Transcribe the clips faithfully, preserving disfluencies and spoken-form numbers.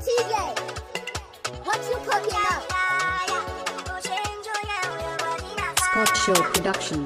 T J, what you cooking up? Scott Show Production.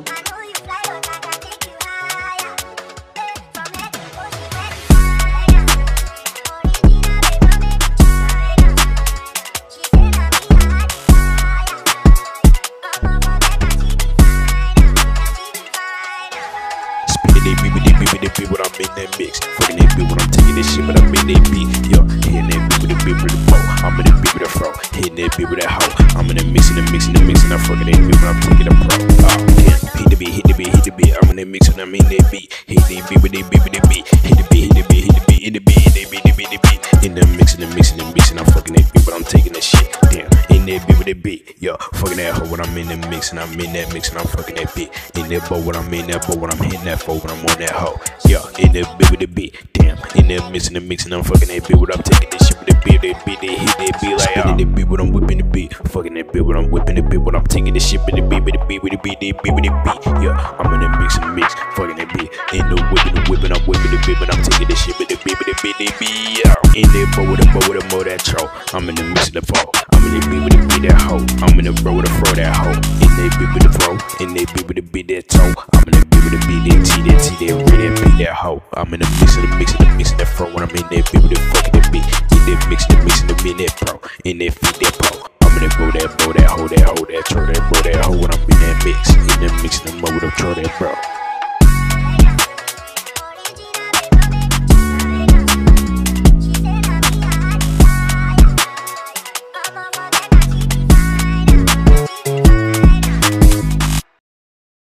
When I'm in that mix, fucking that beat when I'm taking this shit, but I'm in that beat, yo, hitting that beat with the beat with the flow, I'm in that beat with the flow, hitting that beat with that hoe, I'm in the mix, in the mix, in the mix, and I'm fucking that beat when I'm taking the pro, oh, yeah, hit the beat, hit the beat, hit the beat, I'm in that mix when I'm in that beat, hit the beat with the beat with the beat, hit the beat, hit the beat, hit the beat, hit the beat, hit the beat, hit the beat, hit the beat, in the mix, in the mix, in the mix, and I'm fucking that beat, but I'm taking that shit, damn, in that beat with the beat, yo, fucking that hoe when I'm in the mix, and I'm in that mix, and I'm fucking that beat, in that bow when I'm in that bow, when I'm hitting that foe, when I'm on that hoe, yo, in that beat with the beat, damn, in that mix, in the mix, and I'm fucking that beat, when I'm taking this shit with the beat, that beat, they hit that beat like, spinning that beat when I'm whipping the beat, fucking that beat when I'm whipping the beat, when I'm taking this shit with the beat, with the beat, with the beat, that beat, with the beat, yo, I'm in the mix, in the mix, fucking that beat, in the whipping, the whipping, I'm whipping the beat, but I'm taking this shit with the beat, with the beat, that beat, yo, in that bow with the bow with the mo that tro, I'm in the mix of the flow, I'm in the beat with the beat that hoe, I'm in the bro with the fro that hoe, in that beat with the fro, in that beat with the beat that toe, I'm in the beat with the beat that T, that T, that red, that beat that hoe, I'm in the mix of the mix of the mix of that fro, when I'm in that beat with the fucking that beat, in that mix, the mix in the beat that pro, in that feet that pro, I'm in that bro that bro that hoe that hoe that tro that bro that hoe, when I'm in that mix, in that mix in the mo with the tro that bro.